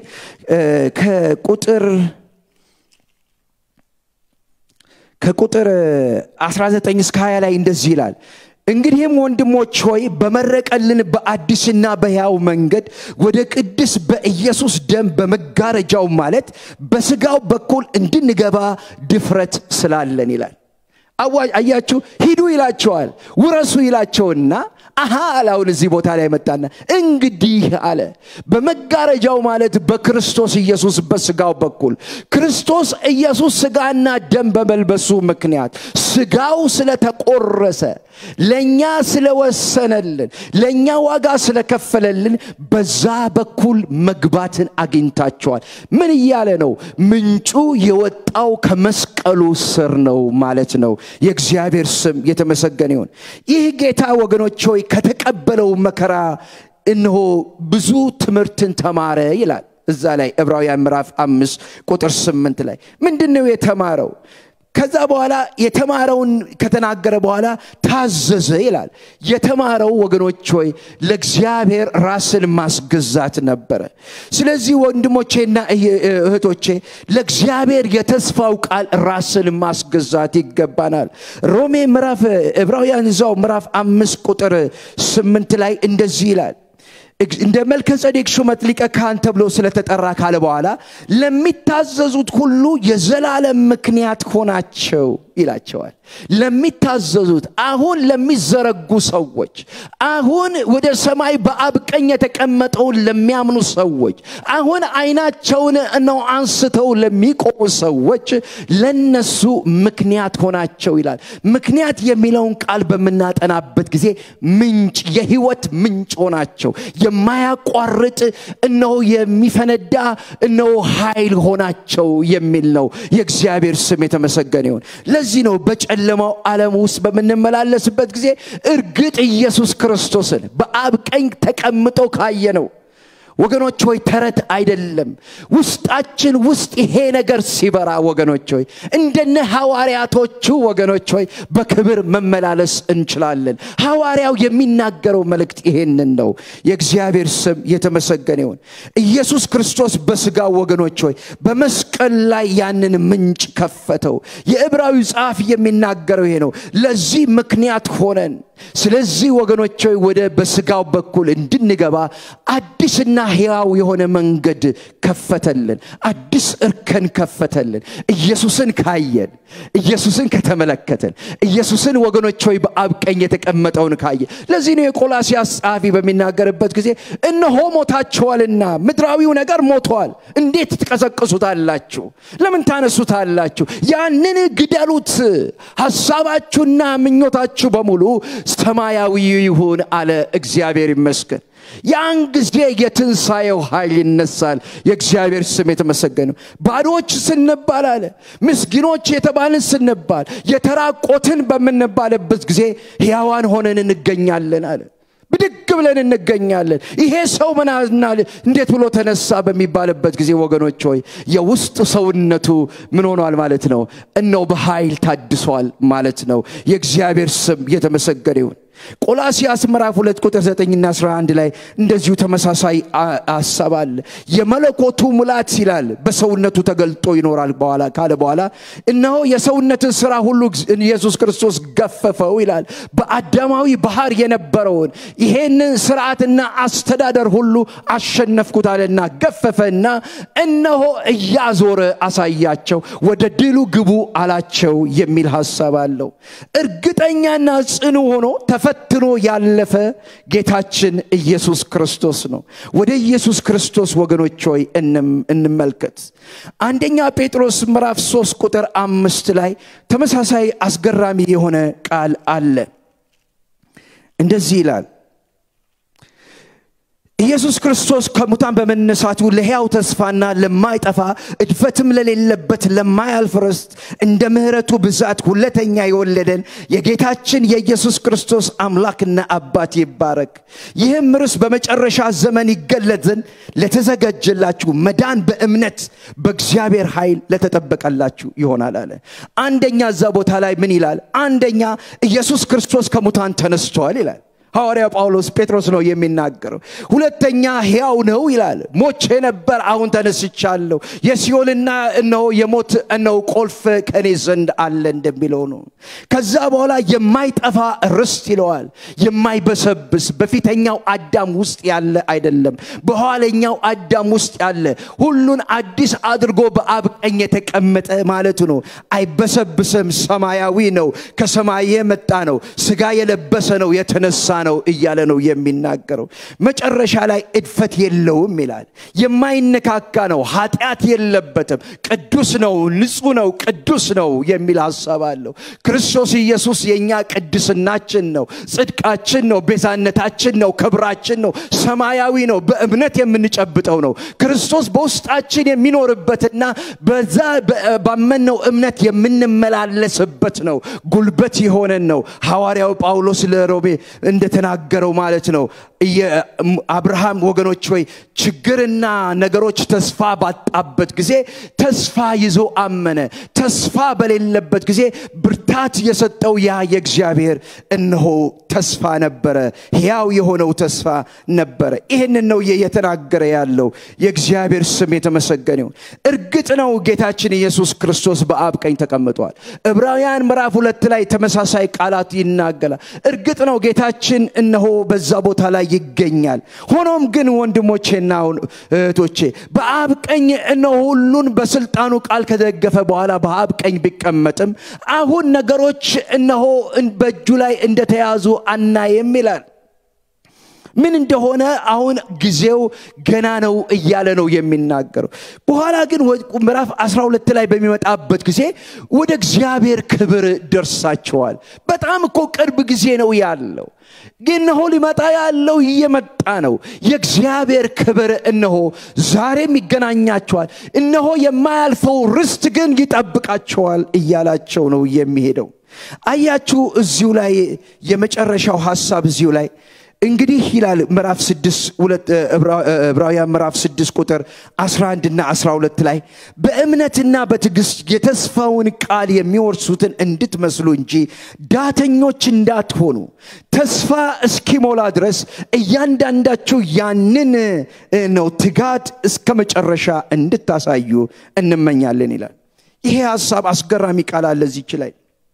ከቁጥር 19 እስከ 20 ላይ እንደዚህ ይላል። እንግዲህም ወንድሞች ሆይ በመረቀልን በአዲስና በሕያው መንገድ ወደ ቅድስ በኢየሱስ ደም በመጋረጃው ማለት በስጋው በኩል እንድንገባ ድፍረት ስላለን ይላል። አያችሁ፣ ሂዱ ይላቸዋል፣ ውረሱ ይላቸውና አሁን እዚህ ቦታ ላይ መጣና እንግዲህ አለ በመጋረጃው ማለት በክርስቶስ ኢየሱስ በስጋው በኩል ክርስቶስ ኢየሱስ ስጋና ደም በመልበሱ ምክንያት ስጋው ስለተቆረሰ ለኛ ስለወሰነልን ለኛ ዋጋ ስለከፈለልን በዛ በኩል መግባትን አግኝታቸዋል። ምን ይያለ ነው? ምንጩ የወጣው ከመስቀሉ ስር ነው ማለት ነው። የእግዚአብሔር ስም የተመሰገነ ይሁን። ይህ ጌታ ወገኖች ሆይ ከተቀበለው መከራ እነሆ ብዙ ትምህርትን ተማረ ይላል። እዛ ላይ ዕብራውያን ምዕራፍ 5 ቁጥር 8 ላይ ምንድነው የተማረው? ከዛ በኋላ የተማረውን ከተናገረ በኋላ ታዘዘ ይላል። የተማረው ወገኖች ሆይ ለእግዚአብሔር ራስን ማስገዛት ነበር። ስለዚህ ወንድሞቼና እህቶቼ ለእግዚአብሔር የተስፋው ቃል ራስን ማስገዛት ይገባናል። ሮሜ ምዕራፍ ዕብራውያን እዛው ምዕራፍ 5 ቁጥር 8 ላይ እንደዚህ ይላል። እንደ መልከጼዴቅ ሹመት ሊቀ ካህን ተብሎ ስለተጠራ ካለ በኋላ ለሚታዘዙት ሁሉ የዘላለም ምክንያት ሆናቸው ይላቸዋል ለሚታዘዙት አሁን ለሚዘረጉ ሰዎች አሁን ወደ ሰማይ በአብ ቀኝ የተቀመጠው ለሚያምኑ ሰዎች አሁን አይናቸውን ነው አንስተው ለሚቆሙ ሰዎች ለነሱ ምክንያት ሆናቸው ይላል ምክንያት የሚለውን ቃል በመናጠናበት ጊዜ ምንጭ የህይወት ምንጭ ሆናቸው የማያቋርጥ ነው የሚፈነዳ ነው ኃይል ሆናቸው የሚል ነው የእግዚአብሔር ስም የተመሰገነ ይሁን ለዚህ ነው በጨለማው ዓለም ውስጥ በመነመላለስበት ጊዜ እርግጥ ኢየሱስ ክርስቶስን በአብ ቀኝ ተቀምጦ ካየነው ወገኖች ሆይ ተረት አይደለም ውስጣችን ውስጥ ይሄ ነገር ሲበራ ወገኖች ሆይ እንደነ ሐዋርያቶቹ ወገኖች ሆይ በክብር መመላለስ እንችላለን ሐዋርያው የሚናገረው መልእክት ይሄንን ነው የእግዚአብሔር ስም የተመሰገነ ይሁን ኢየሱስ ክርስቶስ በስጋው ወገኖች ሆይ በመስቀል ላይ ያንን ምንጭ ከፈተው የዕብራዊ ጻፍ የሚናገረው ይሄ ነው ለዚህ ምክንያት ሆነን ስለዚህ ወገኖች ሆይ ወደ በስጋው በኩል እንድንገባ አዲስና ሕያው የሆነ መንገድ ከፈተልን አዲስ እርከን ከፈተልን ኢየሱስን ካየን ኢየሱስን ከተመለከተን ኢየሱስን ወገኖች ሆይ በአብ ቀኝ የተቀመጠውን ካየ ለዚህ ነው የቆላስይስ ጻፊ በሚናገርበት ጊዜ እነሆ ሞታችኋልና ምድራዊው ነገር ሞቷል እንዴት ትቀሰቅሱታላችሁ ለምን ታነሱታላችሁ ያንን ግደሉት ሐሳባችሁና ምኞታችሁ በሙሉ ሰማያዊ ይሁን አለ እግዚአብሔር ይመስገን ያን ጊዜ የትንሳኤው ኃይል ይነሳል የእግዚአብሔር ስም የተመሰገነ ባዶች ስንባል አለ ምስኪኖች የተባልን ስንባል የተራቆትን በመንባልበት ጊዜ ሕያዋን ሆነን እንገኛለን አለ ብድግ ብለን እንገኛለን ይሄ ሰው ምናልናል እንዴት ብሎ ተነሳ በሚባልበት ጊዜ ወገኖች ሆይ የውስጥ ሰውነቱ ምን ሆኗል ማለት ነው እነሆ በኃይል ታድሷል ማለት ነው የእግዚአብሔር ስም የተመሰገነ ይሁን ቆላስይስ ምዕራፍ 2 ቁጥር 9 እና 11 ላይ እንደዚሁ ተመሳሳይ ሐሳብ አለ የመለኮቱ ሙላት ይላል በሰውነቱ ተገልጦ ይኖራል በኋላ እነሆ የሰውነትን ሥራ ሁሉ ኢየሱስ ክርስቶስ ገፈፈው ይላል በአዳማዊ ባህር የነበረውን ይሄንን ሥርዓትና አስተዳደር ሁሉ አሸነፍኩት አለና ገፈፈና እነሆ እያዞረ አሳያቸው ወደ ድሉ ግቡ አላቸው የሚል ሐሳብ አለው እርግጠኛና ጽኑ ሆኖ ፈትኖ ያለፈ ጌታችን ኢየሱስ ክርስቶስ ነው ወደ ኢየሱስ ክርስቶስ ወገኖች ሆይ እንመልከት አንደኛ ጴጥሮስ ምዕራፍ 3 ቁጥር 5 ላይ ተመሳሳይ አስገራሚ የሆነ ቃል አለ እንደዚህ ይላል ኢየሱስ ክርስቶስ ከሙታን በመነሳቱ ለሕያው ተስፋና ለማይጠፋ እድፈትም ለሌለበት ለማያልፍ ርስት እንደ ምህረቱ ብዛት ሁለተኛ የወለደን የጌታችን የኢየሱስ ክርስቶስ አምላክና አባት ይባረክ ይህም ርስት በመጨረሻ ዘመን ይገለጥ ዘንድ ለተዘጋጀላችሁ መዳን በእምነት በእግዚአብሔር ኃይል ለተጠበቀላችሁ ይሆናል አለ አንደኛ እዛ ቦታ ላይ ምን ይላል አንደኛ ኢየሱስ ክርስቶስ ከሙታን ተነስቷል ይላል ሐዋርያው ጳውሎስ ጴጥሮስ ነው የሚናገረው ሁለተኛ ሕያው ነው ይላል ሞቼ ነበር አሁን ተነስቻለሁ የሲኦልና እነሆ የሞት እነሆ ቁልፍ ከኔ ዘንድ አለ እንደሚለው ነው ከዛ በኋላ የማይጠፋ ርስት ይለዋል የማይበሰብስ በፊተኛው አዳም ውስጥ ያለ አይደለም በኋለኛው አዳም ውስጥ ያለ ሁሉን አዲስ አድርጎ በአብ ቀኝ የተቀመጠ ማለት ነው አይበሰብስም ሰማያዊ ነው ከሰማይ የመጣ ነው ሥጋ የለበሰ ነው የተነሳ ነው እያለ ነው የሚናገረው መጨረሻ ላይ እድፈት የለውም ይላል የማይነካካ ነው ኃጢአት የለበትም ቅዱስ ነው ንጹህ ነው ቅዱስ ነው የሚል ሐሳብ አለው ክርስቶስ ኢየሱስ የኛ ቅድስናችን ነው ጽድቃችን ነው ቤዛነታችን ነው ክብራችን ነው ሰማያዊ ነው በእምነት የምንጨብጠው ነው ክርስቶስ በውስጣችን የሚኖርበትና በዛ ባመነው እምነት የምንመላለስበት ነው ጉልበት የሆነን ነው ሐዋርያው ጳውሎስ ለሮሜ እንደተናገረው ማለት ነው አብርሃም ወገኖች ሆይ ችግርና ነገሮች ተስፋ ባጣበት ጊዜ ተስፋ ይዞ አመነ ተስፋ በሌለበት ጊዜ ብርታት የሰጠው ያ የእግዚአብሔር እነሆ ተስፋ ነበረ ሕያው የሆነው ተስፋ ነበረ ይሄንን ነው የተናገረ ያለው የእግዚአብሔር ስም የተመሰገነ ይሁን እርግጥ ነው ጌታችን ኢየሱስ ክርስቶስ በአብ ቀኝ ተቀምጧል ዕብራውያን ምዕራፍ 2 ላይ ተመሳሳይ ቃላት ይናገራል እርግጥ ነው ጌታችን እነሆ በዛ ቦታ ላይ ይገኛል ሆኖም ግን ወንድሞቼና እህቶቼ በአብ ቀኝ እነሆ ሁሉን በስልጣኑ ቃል ከደገፈ በኋላ በአብ ቀኝ ቢቀመጥም አሁን ነገሮች እነሆ በእጁ ላይ እንደተያዙ አናይም ይላል ምን እንደሆነ አሁን ጊዜው ገና ነው እያለ ነው የሚናገረው በኋላ ግን ምዕራፍ 12 ላይ በሚመጣበት ጊዜ ወደ እግዚአብሔር ክብር ደርሳቸዋል በጣም እኮ ቅርብ ጊዜ ነው ያለው ግን ነው ሊመጣ ያለው እየመጣ ነው የእግዚአብሔር ክብር እነሆ ዛሬም ይገናኛቸዋል እነሆ የማያልፈው ርስት ግን ይጠብቃቸዋል እያላቸው ነው የሚሄደው አያችሁ እዚሁ ላይ የመጨረሻው ሐሳብ እዚሁ ላይ እንግዲህ ይላል ምዕራፍ 6 ዕብራውያን ምዕራፍ 6 ቁጥር 11 እና 12 ላይ በእምነትና በትዕግስት የተስፋውን ቃል የሚወርሱትን እንድትመስሉ እንጂ ዳተኞች እንዳትሆኑ ተስፋ እስኪሞላ ድረስ እያንዳንዳችሁ ያንን ነው ትጋት እስከመጨረሻ እንድታሳዩ እንመኛለን ይላል ይሄ ሐሳብ አስገራሚ ቃል አለ እዚህ ላይ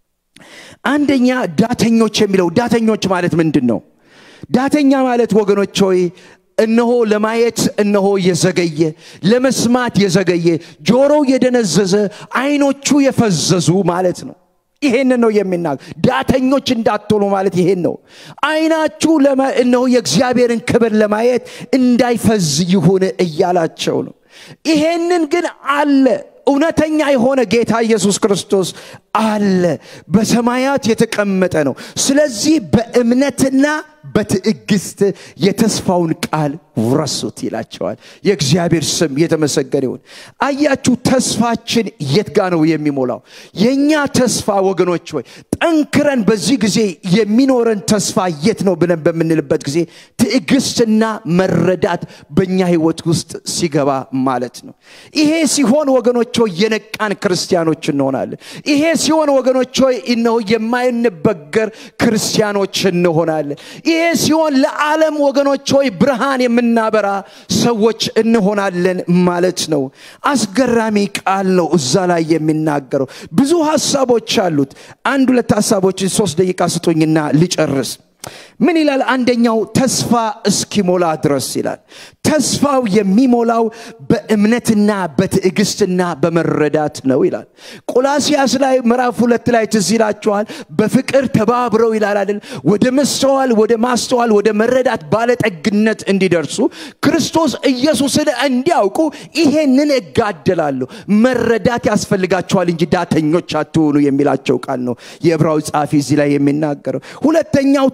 አንደኛ ዳተኞች የሚለው ዳተኞች ማለት ምንድነው ዳተኛ ማለት ወገኖች ሆይ እነሆ ለማየት እነሆ የዘገየ ለመስማት የዘገየ ጆሮው የደነዘዘ አይኖቹ የፈዘዙ ማለት ነው ይሄን ነው የሚናገር ዳተኞች እንዳትሆኑ ማለት ይሄን ነው አይናችሁ እነሆ የእግዚአብሔርን ክብር ለማየት እንዳይፈዝ ይሁን እያላቸው ነው ይሄንን ግን አለ እውነተኛ የሆነ ጌታ ኢየሱስ ክርስቶስ አለ በሰማያት የተቀመጠ ነው ስለዚህ በእምነትና በትዕግስት የተስፋውን ቃል ወርሱት ይላቸዋል የእግዚአብሔር ስም የተመሰገነ ይሁን አያችሁ ተስፋችን የት ጋር ነው የሚሞላው የኛ ተስፋ ወገኖች ሆይ ጠንክረን በዚህ ጊዜ የሚኖረን ተስፋ የት ነው ብለን በመንልበት ጊዜ ትዕግስትና መረዳት በእኛ ህይወት ውስጥ ሲገባ ማለት ነው ይሄ ሲሆን ወገኖች ሆይ የነቃን ክርስቲያኖች እንሆናለን ይሄ ሲሆን ወገኖች ሆይ እነሆ የማይንበገር ክርስቲያኖች እንሆናለን ይሄ ሲሆን ለዓለም ወገኖች ሆይ ብርሃን የምናበራ ሰዎች እንሆናለን ማለት ነው አስገራሚ ቃል ነው እዛ ላይ የሚናገረው ብዙ ሐሳቦች አሉት አንድ ሁለት ሐሳቦችን 3 ደቂቃ ስጡኝና ልጨርስ ምን ይላል አንደኛው ተስፋ እስኪሞላ ድረስ ይላል ተስፋው የሚሞላው በእምነትና በትዕግስትና በመረዳት ነው ይላል ቆላሲያስ ላይ ምዕራፍ 2 ላይ ትዝይላችኋል በፍቅር ተባብረው ይላል አይደል ወደ ማስተዋል ወደ መረዳት ባለጠግነት እንዲደርሱ ክርስቶስ ኢየሱስን እንዲያውቁ ይሄንን እጋደላለሁ መረዳት ያስፈልጋቸዋል እንጂ ዳተኞች አትሆኑ የሚላቸው ቃል ነው የዕብራዊ ጻፊ እዚህ ላይ የሚናገረው ሁለተኛው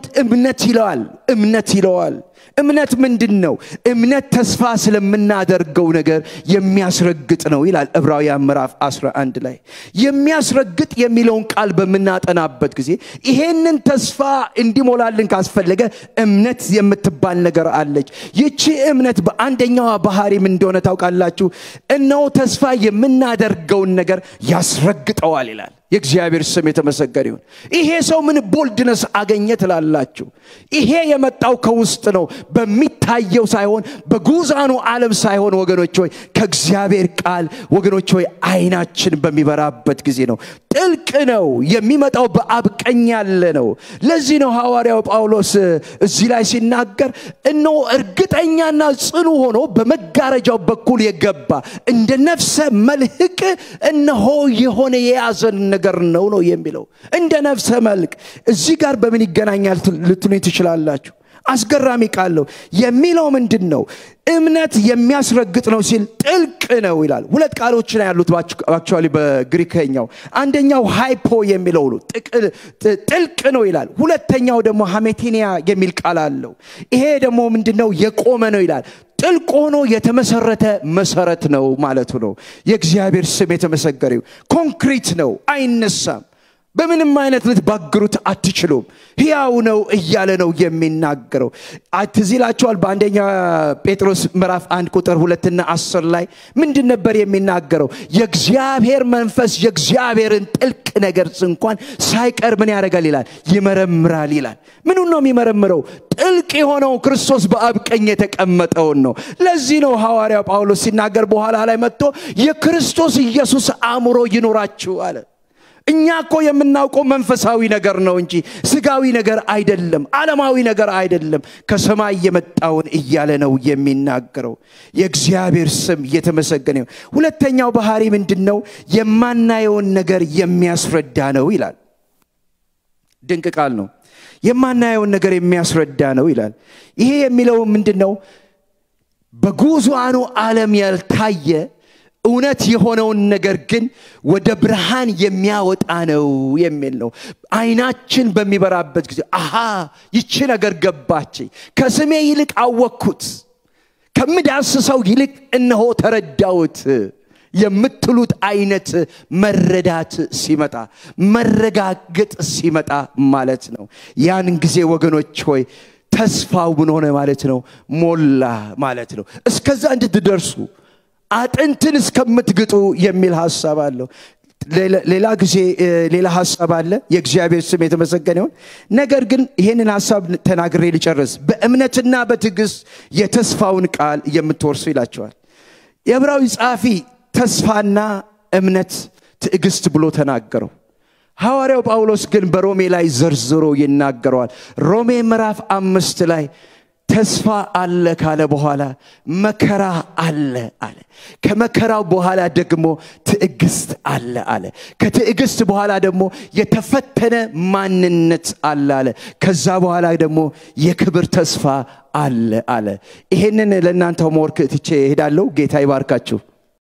እምነት ይለዋል እምነት ምንድነው እምነት ተስፋ ስለምናደርገው ነገር የሚያስረግጥ ነው ይላል ዕብራውያን ምዕራፍ 11 ላይ የሚያስረግጥ የሚለውን ቃል በመናጠናበት ጊዜ ይሄንን ተስፋ እንዲሞላልን ካስፈለገ እምነት የምትባል ነገር አለች ይቺ እምነት በአንደኛው ባህሪ ምን እንደሆነ ታውቃላችሁ እነሆ ተስፋ የምናደርገው ነገር ያስረግጠዋል ይላል የእግዚአብሔር ስም የተመሰገነ ይሁን ይሄ ሰው ምን ቦልድነስ አገኘ ትላላችሁ ይሄ የመጣው ከውስጥ ነው በሚታየው ሳይሆን በጉዛኑ ዓለም ሳይሆን ወገኖች ሆይ ከእግዚአብሔር ቃል ወገኖች ሆይ አይናችን በሚበራበት ጊዜ ነው ጥልቅ ነው የሚመጣው በአብ ቀኝ ያለ ነው ለዚህ ነው ሐዋርያው ጳውሎስ እዚህ ላይ ሲናገር እነሆ እርግጠኛና ጽኑ ሆኖ በመጋረጃው በኩል የገባ እንደ ነፍሰ መልህቅ እነሆ የሆነ የያዘን ነገር ነው የሚለው እንደ ነፍሰ መልክ እዚህ ጋር በምን ይገናኛል ልትሉ ትችላላችሁ አስገራሚ ቃል ነው የሚለው ምንድነው እምነት የሚያስረግጥ ነው ሲል ጥልቅ ነው ይላል ሁለት ቃሎች ነው ያሉት አክቹአሊ በግሪክኛው አንደኛው ሃይፖ የሚለው ነው ጥልቅ ነው ይላል ሁለተኛው ደግሞ ሃሜቲኒያ የሚል ቃል አለው ይሄ ደግሞ ምንድነው የቆመ ነው ይላል ጥልቅ ሆኖ የተመሰረተ መሰረት ነው ማለት ነው የእግዚአብሔር ስም የተመሰገረ ኮንክሪት ነው አይነሳም በምንም አይነት ልትባግሩት አትችሉም ሕያው ነው እያለ ነው የሚናገረው አትዚላችኋል በአንደኛ ጴጥሮስ ምዕራፍ 1 ቁጥር 2 እና 10 ላይ ምንድን ነበር የሚናገረው የእግዚአብሔር መንፈስ የእግዚአብሔርን ጥልቅ ነገር እንኳን ሳይቀር ምን ያደርጋል ይላል ይመረምራል ይላል ምን ነው የሚመረምረው ጥልቅ የሆነው ክርስቶስ በአብ ቀኝ የተቀመጠው ነው ለዚህ ነው ሐዋርያው ጳውሎስ ሲናገር በኋላ ላይ መጥቶ የክርስቶስ ኢየሱስ አእምሮ ይኖራችሁ አለ እኛ እኮ የምናውቀው መንፈሳዊ ነገር ነው እንጂ ስጋዊ ነገር አይደለም ዓለማዊ ነገር አይደለም ከሰማይ የመጣውን እያለ ነው የሚናገረው የእግዚአብሔር ስም የተመሰገነ ይሁን ሁለተኛው ባህሪ ምንድነው የማናየውን ነገር የሚያስረዳ ነው ይላል ድንቅ ቃል ነው የማናየውን ነገር የሚያስረዳ ነው ይላል ይሄ የሚለው ምንድነው በጉዟኑ ዓለም ያልታየ እውነት የሆነውን ነገር ግን ወደ ብርሃን የሚያወጣ ነው የሚል ነው አይናችን በሚበራበት ጊዜ አሃ ይቺ ነገር ገባች ከስሜ ይልቅ አወቅኩት ከምዳስሰው ይልቅ እነሆ ተረዳውት የምትሉት አይነት መረዳት ሲመጣ መረጋገጥ ሲመጣ ማለት ነው ያን ጊዜ ወገኖች ሆይ ተስፋው ምን ሆነ ማለት ነው ሞላ ማለት ነው እስከዛ እንድትደርሱ አጥንትን እስከምትግጡ የሚል ሐሳብ አለው ሌላ ጊዜ ሌላ ሐሳብ አለ የእግዚአብሔር ስም የተመሰገነ ይሁን ነገር ግን ይሄንን ሐሳብ ተናግሬ ልጨርስ በእምነትና በትዕግስት የተስፋውን ቃል የምትወርሱ ይላቸዋል የዕብራዊ ጻፊ ተስፋና እምነት ትዕግስት ብሎ ተናገረው ሐዋርያው ጳውሎስ ግን በሮሜ ላይ ዘርዝሮ ይናገራል ሮሜ ምዕራፍ 5 ላይ ተስፋ አለ ካለ በኋላ መከራ አለ አለ ከመከራው በኋላ ደግሞ ትዕግስት አለ አለ ከትዕግስት በኋላ ደግሞ የተፈተነ ማንነት አለ አለ ከዛ በኋላ ደግሞ የክብር ተስፋ አለ አለ ይሄንን ለእናንተው ሞርክ ትቼ ሄዳለሁ ጌታ ይባርካችሁ